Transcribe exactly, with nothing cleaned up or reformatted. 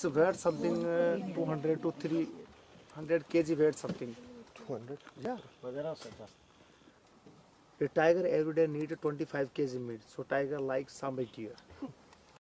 It's weight something uh, two hundred to three hundred kg weight something. two hundred? Yeah. The tiger every day needs twenty-five kg meat. So tiger likes Sambar deer.